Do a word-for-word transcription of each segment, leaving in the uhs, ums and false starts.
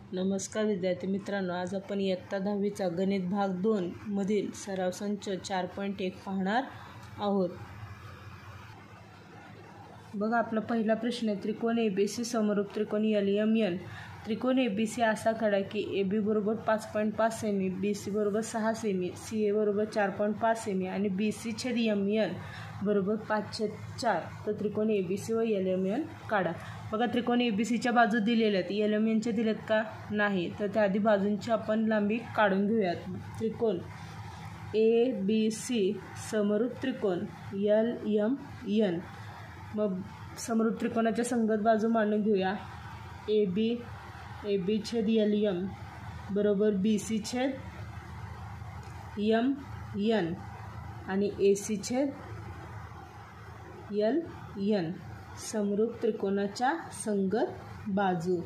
नमस्कार विद्यार्थी मित्रांनो, आज आपण इयत्ता दहावीचा गणित भाग दोन मधील सराव संच चार पॉईंट एक पाहणार आहोत। बघा, आपला पहिला प्रश्न आहे, त्रिकोण ए बी सी समरूप त्रिकोण एल एम एन। त्रिकोण ए बी सी असा काढा की ए बी बरोबर पाच पॉईंट पाच सेमी, बी सी बरोबर सहा सेमी, सी ए बरोबर चार पॉईंट पाच सेमी आणि बी सी छेद एम एन बरोबर पाच छेद चार। तर त्रिकोण ए बी सी व एल एम एन काढा। बघा, त्रिकोण ए बी सीच्या बाजू दिलेल्या आहेत, एल एम एनच्या दिलेत का नाही, तर त्याआधी बाजूंची आपण लांबी काढून घेऊयात। त्रिकोण ए बी सी समरूप त्रिकोण एल एम एन। मग समरूप त्रिकोणाच्या संगत बाजू मांडून घेऊया। ए बी ए बी छेद एल एम बरोबर बी सी छेद एम एन आणि ए सी छेद एल एन समरूप त्रिकोणाच्या संगत बाजू।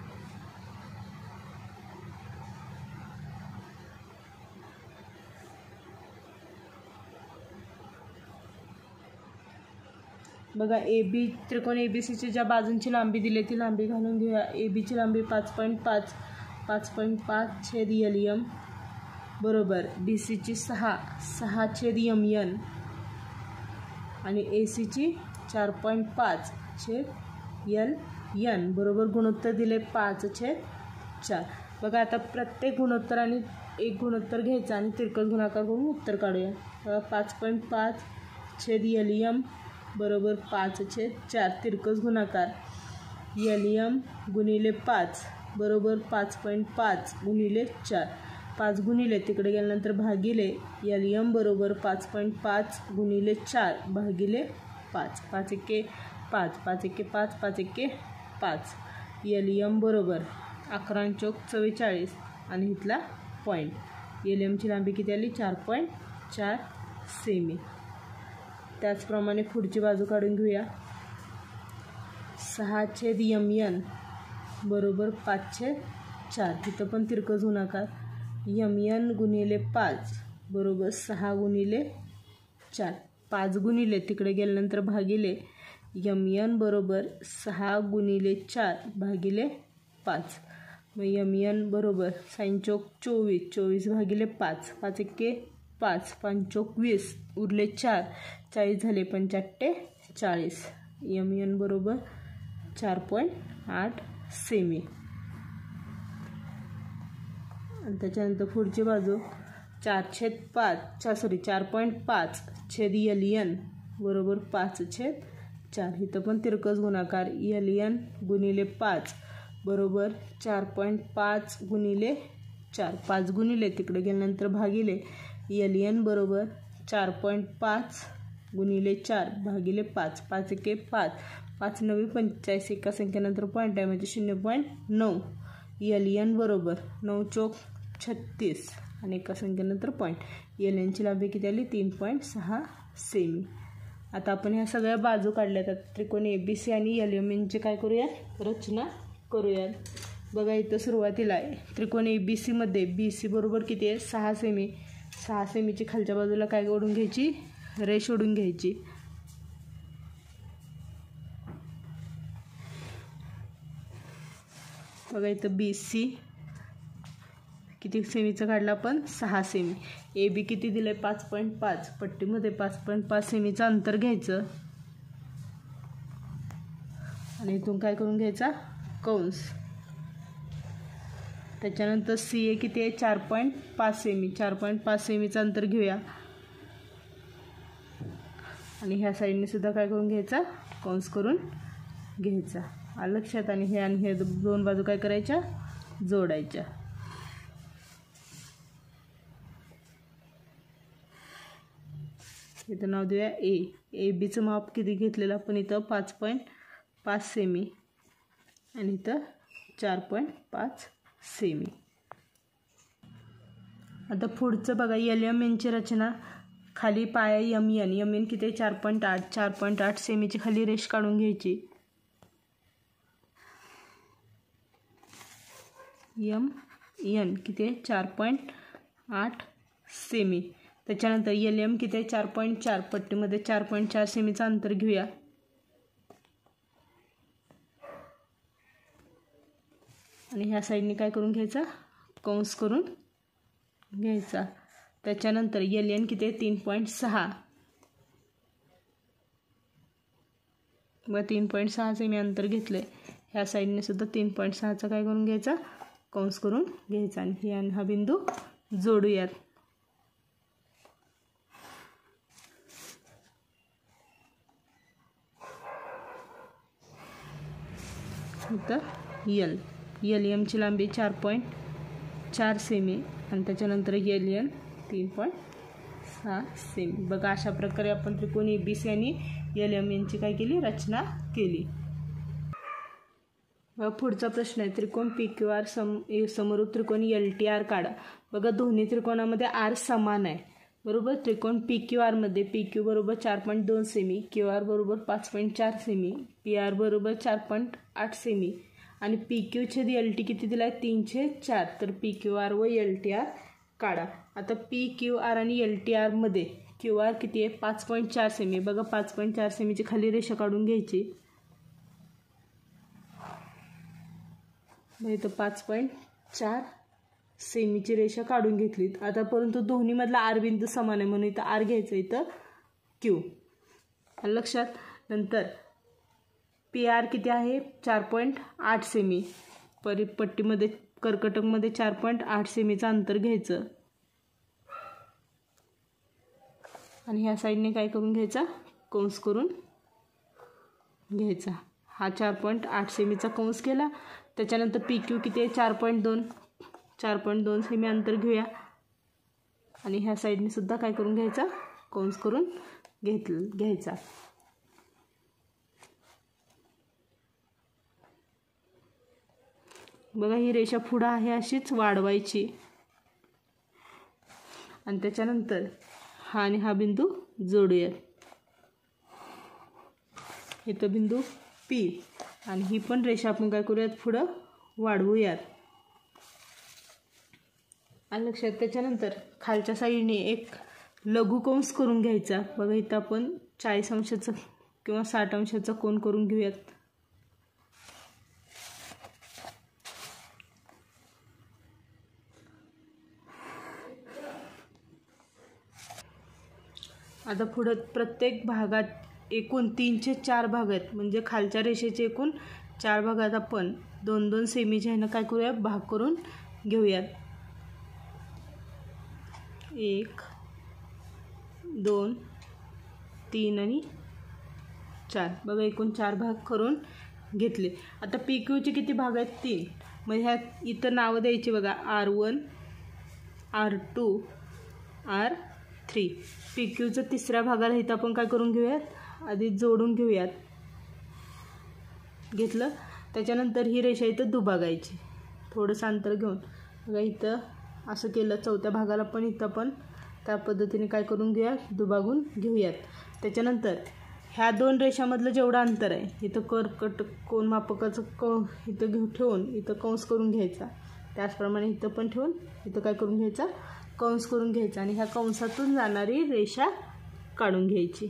बघा, ए बी त्रिकोण ए बी सीची ज्या बाजूंची लांबी दिली ती लांबी घालून घेऊया। ए बीची लांबी पाच पॉईंट पाच पाच पॉईंट पाच छेद एल एम बरोबर बी सीची सहा सहा छेद एम एन आणि ए सीची चार पॉईंट पाच छेद एल एन बरोबर गुणोत्तर दिले पाच छेद चार। बघा, आता प्रत्येक गुणोत्तर आणि एक गुणोत्तर घ्यायचा आणि तिरकस गुणाकार करून उत्तर काढूया। बघा, पाच पॉईंट पाच छेद एल एम बरोबर पाच छेद चार, तिरकस गुणाकार एल एम गुणिले पाच बरोबर पाच पॉईंट पाच गुणिले चार, पाच गुणिले तिकडे गेल्यानंतर भागिले एल एम बरोबर पाच पॉईंट पाच गुणिले चार भागिले पाच, पाच एके पाच, पाच एके पाच, पाच एके पाच, एल एम बरोबर अकरा चौक चव्वेचाळीस आणि इथला पॉईंट एल एमची लांबी किती आली, चार पॉईंट चार सेमी। त्याचप्रमाणे पुढची बाजू काढून घेऊया। सहा छेद एम एन बरोबर पाच छेद चार, तिथं पण तिरकस गुणाकार एम एन गुणिले पाच बरोबर सहा गुणिले चार, पाच गुणिले तिकडे गेल्यानंतर भागिले एम एन बरोबर सहा गुणिले चार भागिले पाच। मग एम एन बरोबर साइन चौक चोवीस, चोवीस भागिले पाच, पाच एके पाच, पंचोक वीस, उरले चार, चाळीस झाले, पंचाट्टे चाळीस, एम एन बरोबर चार पॉईंट आठ सेमी। आणि त्याच्यानंतर पुढची बाजू चार छेद पाच चार सॉरी चार पॉईंट पाच छेद एल एन बरोबर पाच छेद चार, इथं पण तिरकस गुणाकार एल एन गुणिले पाच बरोबर चार पॉईंट पाच गुणिले चार, पाच गुणिले तिकडे गेल्यानंतर भागिले एल एन बरोबर चार पॉईंट पाच गुणिले चार भागिले पाच, पाच एके पाच, पाच नव्वे पंचेचाळीस, एका संख्येनंतर पॉईंट आहे म्हणजे शून्य पॉईंट नऊ, एल एन बरोबर नऊ चौक छत्तीस आणि एका संख्येनंतर पॉईंट, एल एनची लांबी किती आली, तीन पॉईंट सहा सेमी। आता आपण ह्या सगळ्या बाजू काढल्यात, आता त्रिकोण ए बी सी आणि एल एम एनची काय करूयात, रचना करूयात। बघा, इथं सुरुवातीला आहे त्रिकोण ए बी सीमध्ये बी सी बरोबर किती आहे, सहा सेमी, सहा सेमीची खालच्या बाजूला काय ओढून घ्यायची, रेष ओढून घ्यायची। बघा, इथं बी सी किती सेमीचं काढलं आपण, सहा सेमी। ए बी किती दिलं आहे, पाच पॉईंट पाच, पट्टीमध्ये पाच पॉईंट पाच सेमीचं अंतर घ्यायचं आणि इथून काय करून घ्यायचा, कंस। त्याच्यानंतर सी ए किती आहे, चार पॉईंट पाच सेमी, चार पॉईंट पाच सेमीचं अंतर घेऊया आणि ह्या साईडने सुद्धा काय करून घ्यायचा, कंस करून घ्यायचा। आलं लक्षात? आणि हे आणि हे दोन बाजू काय करायच्या, जोडायच्या। इथं नाव देऊया ए, ए बीचं माप किती घेतलेलं आपण इथं, पाच पॉईंट पाच सेमी आणि इथं चार पॉईंट पाच सेमी। आता पुढचं बघा, एल एम एनची रचना, खाली पाया एम एन, एम एन किती, चार पॉईंट आठ, चार पॉईंट आठ सेमीची खाली रेष काढून घ्यायची। एम एन किती आहे, चार पॉईंट आठ सेमी। त्याच्यानंतर एल एम किती आहे, चार पॉईंट चार, पट्टीमध्ये चार पॉईंट चार सेमीचं अंतर घेऊया आणि ह्या साईडने काय करून घ्यायचा, कंस करून घ्यायचा. त्याच्यानंतर एल एन किती आहे, तीन पॉईंट सहा. व तीन पॉईंट सहाचे मी अंतर घेतलं आहे. ह्या साईडने सुद्धा तीन पॉईंट सहाचा काय करून घ्यायचा, कंस करून घ्यायचा. आणि ही आणि हा बिंदू जोडूयात. इथं यल यल एमची लांबी चार पॉईंट चार सेमी आणि त्याच्यानंतर यल एन तीन पॉईंट सहा सेमी. बघा अशा प्रकारे आपण त्रिकोण ए बी सी आणि यल एम यांची काय केली, रचना केली. पुढचा प्रश्न आहे, त्रिकोण पी क्यू आर सम समरूप त्रिकोण एल टी आर काढा. बघा दोन्ही त्रिकोणामध्ये आर समान आहे, बरोबर. त्रिकोण पी क्यू आरमध्ये पी क्यू बरोबर चार पॉईंट दोन सेमी, क्यू आर बरोबर पाच पॉईंट चार सेमी, पी आर बरोबर चार पॉईंट आठ सेमी आणि पी क्यू छेद एल टी किती दिला आहे, तीनशे चार. तर पी क्यू आर व एल टी आर काढा. आता पी क्यू आर आणि एल टी आरमध्ये क्यू आर किती आहे, पाच पॉईंट चार सेमी. बघा पाच पॉईंट चार सेमीची खाली रेषा काढून घ्यायची. इथं पाच पॉईंट चार सेमीची रेषा काढून घेतलीत. आता परंतु दोन्हीमधला आर बिंदू समान आहे म्हणून इथं आर घ्यायचं, इथं क्यू. लक्षात. नंतर पी आर किती आहे, चार पॉईंट आठ सेमी. परी पट्टीमध्ये कर्कटकमध्ये चार पॉईंट आठ सेमीचं अंतर घ्यायचं आणि ह्या साईडने काय करून घ्यायचा, कंस करून घ्यायचा. हा चार पॉईंट आठ सेमीचा कंस केला. त्याच्यानंतर पी क्यू किती आहे, चार पॉईंट दोन चार पॉईंट दोन सेमी अंतर घेऊया आणि ह्या साईडने सुद्धा काय करून घ्यायचा, कंस करून घेत घ्यायचा. बघा ही रेषा पुढं आहे अशीच वाढवायची आणि त्याच्यानंतर हा आणि हा बिंदू जोडूयात. इथं बिंदू पी आणि ही पण रेषा आपण काय करूयात, पुढं वाढवूयात. आणि लक्षात. त्याच्यानंतर खालच्या साईडने एक लघु कंस करून घ्यायचा. बघा इथं आपण चाळीस अंशाचा किंवा साठ अंशाचा कोन करून घेऊयात. आता पुढं प्रत्येक भागात एकूण तीनशे चार भाग आहेत म्हणजे खालच्या रेषेचे एकूण चार भागात आपण दोन दोन सेमीच्या ह्यानं काय करूया, भाग करून घेऊयात. एक दोन तीन आणि चार. बघा एकूण चार भाग करून घेतले. आता पी क्यूचे किती भाग आहेत, तीन. मग ह्या इथं नावं द्यायची बघा, R one R two R three. P क्यूचं तिसऱ्या भागाला इथं आपण काय करून घेऊयात, आधी जोडून घेऊयात. घेतलं. त्याच्यानंतर ही रेषा इथं दुभागायची थोडंसं अंतर घेऊन. बघा इथं असं केलं. चौथ्या भागाला पण इथं पण त्या पद्धतीने काय करून घेऊया, दुभागून घेऊयात. त्याच्यानंतर ह्या दोन रेषामधलं जेवढं अंतर आहे इथं कर्कट कोन मापकाचं क इथं घेऊ ठेवून इथं कंस करून घ्यायचा. त्याचप्रमाणे इथं पण ठेवून इथं काय करून घ्यायचा, कंस करून घ्यायचा आणि ह्या कंसातून जाणारी रेषा काढून घ्यायची.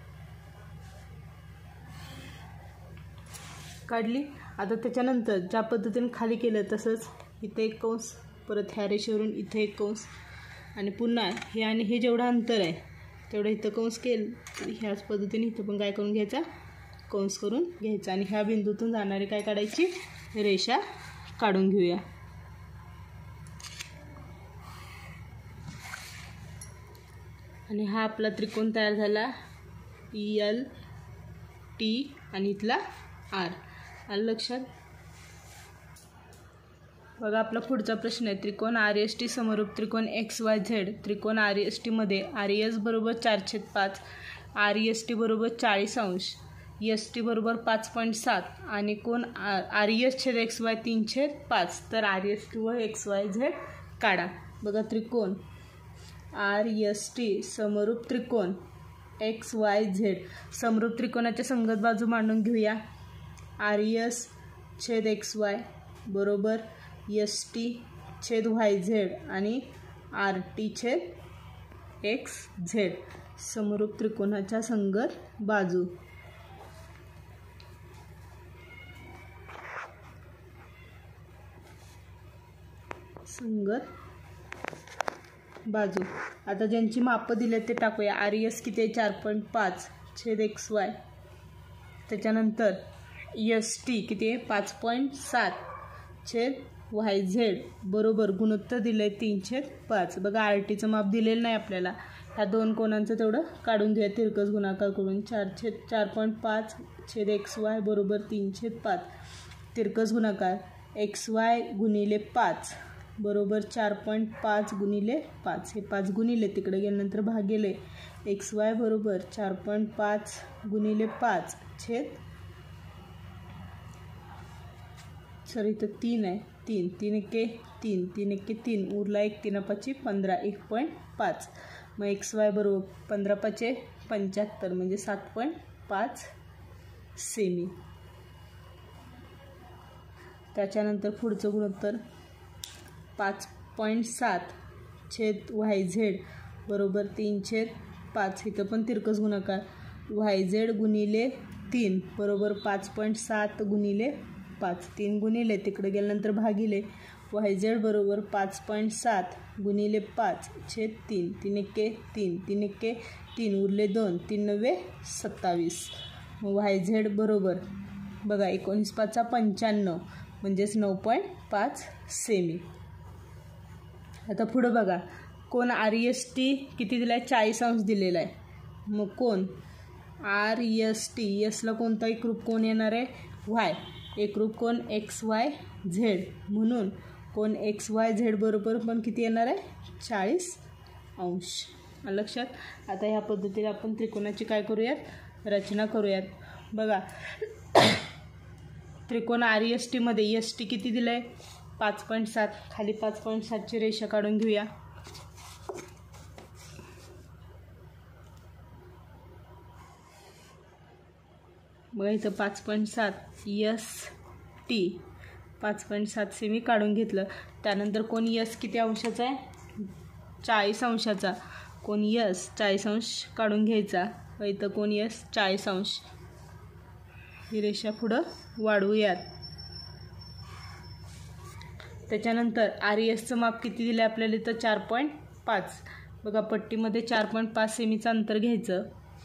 काढली. आता त्याच्यानंतर ज्या पद्धतीने खाली केलं तसंच इथे एक कंस, परत ह्या रेषेवरून इथे एक कंस आणि पुन्हा हे आणि हे जेवढं अंतर आहे तेवढं इथं कंस केलं. ह्याच पद्धतीने इथं पण काय करून घ्यायचा, कंस करून घ्यायचा आणि ह्या बिंदूतून जाणारी काय काढायची, रेषा काढून घेऊया. आणि हा आपला त्रिकोण तयार झाला, एल टी आणि इथला आर. आलं लक्षात. बघा आपला पुढचा प्रश्न आहे, त्रिकोण आर एस टी समरूप त्रिकोण एक्स वाय झेड. त्रिकोण आर एस टीमध्ये आर एस बरोबर चार छेद पाच, आर एस टी बरोबर चाळीस अंश, एस टी बरोबर पाच पॉईंट सात आणि कोण आर एस छेद एक्स वाय तीन छेद पाच. तर आर एस टी व एक्स वाय झेड काढा. बघा त्रिकोण आर एस टी समरूप त्रिकोण एक्स वाय झेड. समरूप त्रिकोणाच्या संगत बाजू मांडून घेऊया. आर एस छेद एक्स वाय बरोबर एस टी छेद वाय झेड आणि आर टी छेद एक्स झेड. समरूप त्रिकोणाच्या संगत बाजू. संगत बाजू. आता ज्यांची मापं दिले ते टाकूया. आर एस किती आहे चार पॉईंट पाच छेद एक्स वाय. त्याच्यानंतर एस टी किती आहे पाच पॉईंट सात छेद वाय झेड बरोबर गुणोत्तर दिलं आहे तीन छेद पाच. बघा आर टीचं माप दिलेलं नाही आपल्याला. ह्या दोन कोणांचं तेवढं काढून घ्या तिरकस गुणाकार करून. चार छेद चार पॉईंट पाच छेद एक्स वाय बरोबर तीन छेद पाच. तिरकस गुणाकार एक्स वाय गुणिले पाच बरोबर चार पॉईंट पाच गुणिले पाच. हे पाच गुणिले तिकडे गेल्यानंतर भागिले एक्स वाय बरोबर चार पॉईंट पाच गुणिले पाच छेद सॉरी इथं तीन आहे तीन. तीन एके तीन तीन एके तीन उरला एक. तीन पाची पंधरा एक पॉईंट पाच. मग एक्स वाय बरोबर पंधरा पाचे पंच्याहत्तर म्हणजे सात पॉईंट पाच सेमी. त्याच्यानंतर पुढचं गुणोत्तर पाच पॉईंट सात छेद वाय झेड बरोबर तीन छेद पाच. इथं पण तिरकस गुणाकार वाय झेड गुणिले तीन बरोबर पाच पॉईंट सात गुणिले पाच. तीन गुणिले तिकडे गेल्यानंतर भागिले वाय झेड बरोबर पाच पॉईंट सात गुणिले पाच छेद तीन. तीन एके तीन तीन एके तीन उरले दोन. तीन नव्वे सत्तावीस. मग वाय झेड बरोबर बघा एकोणीस पाचचा पंच्याण्णव म्हणजेच नऊ पॉईंट पाच सेमी. आता पुढं बघा कोण आर एस टी किती दिला आहे चाळीस अंश दिलेला आहे. मग कोण आर एस टी यसला कोणता एकरूप कोण येणार आहे वाय. एकरूप कोण एक्स वाय झेड म्हणून कोण एक्स वाय झेड बरोबर पण किती येणार आहे चाळीस अंश. लक्षात. आता ह्या पद्धतीने आपण त्रिकोणाची काय करूयात रचना करूयात. बघा त्रिकोण आर एस टीमध्ये एस टी किती दिलं आहे पाच पॉईंट सात. खाली पाच पॉईंट सातची रेषा काढून घेऊया. बघा इथं पाच पॉईंट सात यस टी पाच पॉईंट सात सेमी काढून घेतलं. त्यानंतर कोण यस किती अंशाचा आहे चाळीस अंशाचा. कोण यस चाळीस अंश काढून घ्यायचा. व इथं कोण यस चाळीस अंश. ही रेषा पुढं वाढवूयात. त्याच्यानंतर आर एसचं माप किती दिलं आहे आपल्याला इथं चार पॉईंट पाच. बघा पट्टीमध्ये चार पॉईंट पाच सेमीचं अंतर घ्यायचं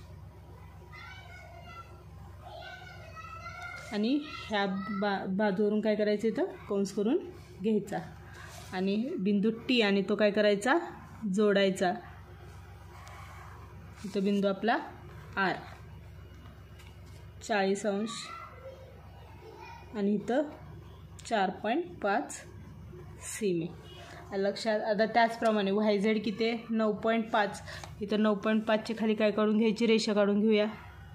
आणि ह्या बा बाजूवरून काय करायचं इथं कंस करून घ्यायचा आणि बिंदू टी आणि तो काय करायचा जोडायचा. इथं बिंदू आपला आर चाळीस अंश आणि इथं चार पॉईंट पाच सेमी. लक्षात. आता त्याचप्रमाणे वाय झेड किती आहे नऊ पॉईंट पाच. इथं नऊ पॉईंट पाचचे खाली काय काढून घ्यायची रेषा काढून घेऊया.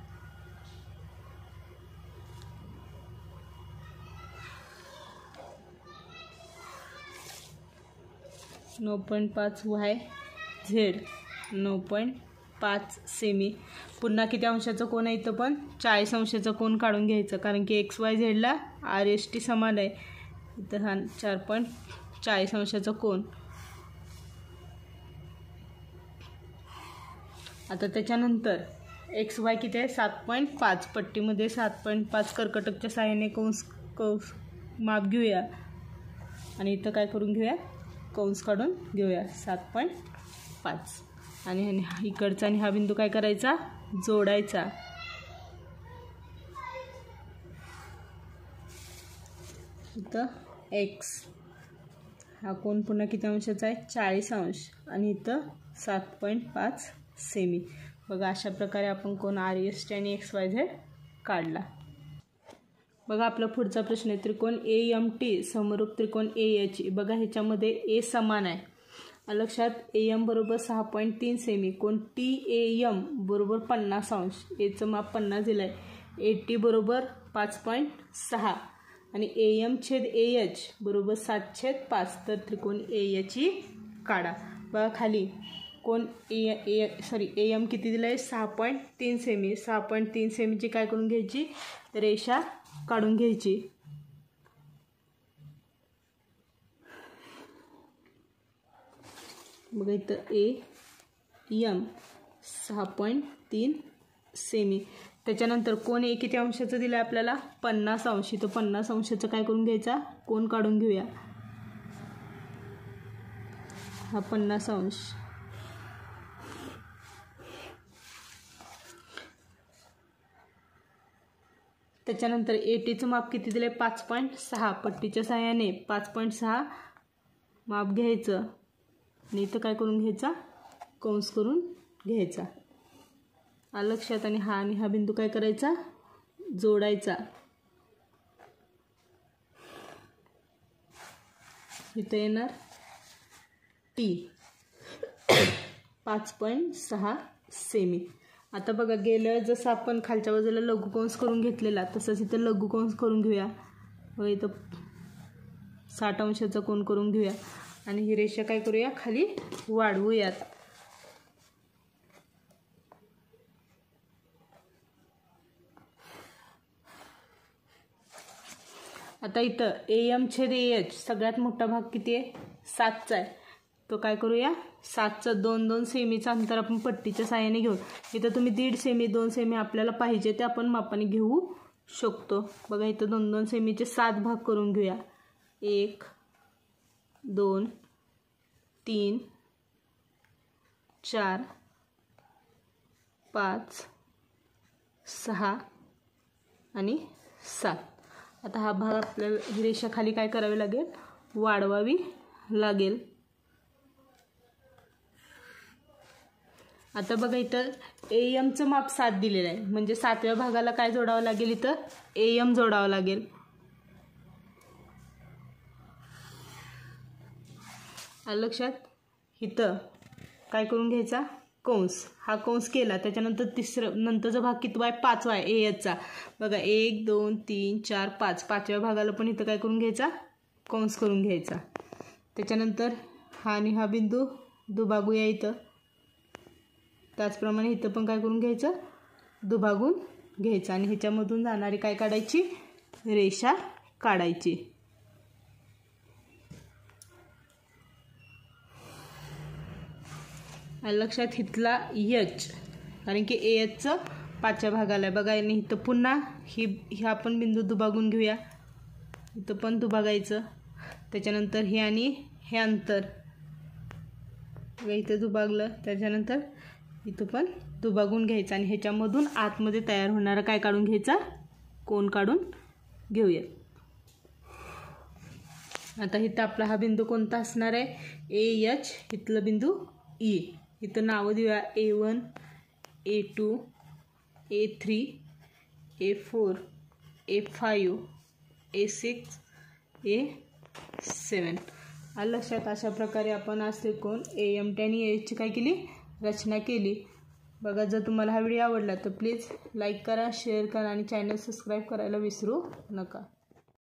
नऊ पॉईंट पाच वाय झेड नऊ पॉईंट पाच सेमी. पुन्हा किती अंशाचं कोण आहे इथं पण चाळीस अंशाचं कोण काढून घ्यायचं कारण की एक्स वाय झेडला आर एस टी समान आहे. इथं हा चार पॉईंट चाळीस अंशाचा कोण. आता त्याच्यानंतर एक्स वाय किती आहे सात पॉईंट पाच. पट्टीमध्ये सात पॉईंट पाच कर्कटकच्या सहाय्याने कंस कंस माप घेऊया आणि इथं काय करून घेऊया कंस काढून घेऊया सात पॉईंट पाच. आणि इकडचा आणि हा बिंदू काय करायचा जोडायचा. इथं एक्स हा कोण पुन्हा किती अंशाचा आहे चाळीस अंश आणि इथं सात पॉईंट पाच सेमी. बघा अशा प्रकारे आपण कोण आर एस टी आणि एक्स वाय झेड काढला. बघा आपला पुढचा प्रश्न आहे त्रिकोण ए एम टी समरूप त्रिकोण ए एच. बघा ह्याच्यामध्ये ए समान आहे. लक्षात. ए एम बरोबर सहा पॉईंट तीन सेमी. कोण टी ए एम बरोबर पन्नास अंश. एचं माप पन्नास दिलं आहे. ए टी बरोबर पाच पॉईंट सहा आणि ए एम छेद ए एच बरोबर सात छेद पाच. तर त्रिकोण ए एचची काढा. बघा खाली कोण ए ए सॉरी ए एम किती दिलं आहे सहा पॉईंट तीन सेमी. सहा पॉईंट तीन सेमीची काय करून घ्यायची रेषा काढून घ्यायची. बघा इथं ए एम सहा पॉईंट तीन सेमी. त्याच्यानंतर कोण ए किती अंशाचं दिलं आहे आपल्याला पन्नास अंश. इथं पन्नास अंशाचं काय करून घ्यायचा कोण काढून घेऊया. हा पन्नास अंश. त्याच्यानंतर एटीचं माप किती दिलं आहे? पाच पॉईंट सहा. पट्टीच्या सहाय्याने पाच पॉईंट सहा माप घ्यायचं आणि इथं काय करून घ्यायचा? कंस करून घ्यायचा. आलं लक्षात? आणि हा आणि हा बिंदू काय करायचा? जोडायचा. इथं येणार टी पाच पॉईंट सहा सेमी. आता बघा, गेलं जसं आपण खालच्या बाजूला लघुकंस करून घेतलेला तसंच इथं लघुकंस करून घेऊया. व इथं साठ अंशाचा कोन करून घेऊया आणि ही रेषा काय करूया? खाली वाढवूयात. आता इथं ए एम छेद ए एच सगळ्यात मोठा भाग किती आहे? सातचा आहे. तो काय करूया? सातचं दोन दोन सेमीचं अंतर आपण पट्टीच्या साहाय्याने घेऊ. इथं तुम्ही दीड सेमी दोन सेमी आपल्याला पाहिजे ते आपण मापाने घेऊ शकतो. बघा, इथं दोन दोन सेमीचे सात भाग करून घेऊया. एक, दोन, तीन, चार, पाच, सहा आणि सात. आता हा भाग आपल्याला ही रेषा खाली काय करावी लागेल? वाढवावी लागेल. आता बघा, इथं ए एमचं माप सात दिलेलं आहे, म्हणजे सातव्या भागाला काय जोडावं लागेल? इथं ए एम जोडावं लागेल. आलं लक्षात? इथं काय करून घ्यायचा? कंस. हा कंस केला. त्याच्यानंतर तिसरं नंतरचा भाग कितवा आहे? पाचवा आहे ए एचचा. बघा, एक दोन तीन चार पाच. पाचव्या भागाला पण इथं काय करून घ्यायचा? कंस करून घ्यायचा. त्याच्यानंतर हा आणि हा बिंदू दुभागूया इथं. त्याचप्रमाणे इथं पण काय करून घ्यायचं? दुभागून घ्यायचं आणि ह्याच्यामधून जाणारी काय काढायची? रेषा काढायची. लक्षात? इथला एच, कारण की ए एचचं पाचव्या भागाला आहे. बघा, आणि इथं पुन्हा ही ही आपण बिंदू दुभागून घेऊया. इथं पण दुभागायचं. त्याच्यानंतर हे आणि हे अंतर बघा इथं दुभागलं. त्याच्यानंतर इथं पण दुभागून घ्यायचं आणि ह्याच्यामधून आतमध्ये तयार होणारा काय काढून घ्यायचा? कोन काढून घेऊया. आता इथं आपला हा बिंदू कोणता असणार आहे? A H. इथलं बिंदू ई. इथं नावं देऊया. A one, A two, A three, A four, A five, A six, A seven. आलं लक्षात? अशा प्रकारे आपण आज त्रिकोण ए एम टी आणि ए एचची काय केली? रचना केली. बघा, जर तुम्हाला हा व्हिडिओ आवडला तर प्लीज लाईक करा, शेअर करा आणि चॅनल सबस्क्राईब करायला विसरू नका.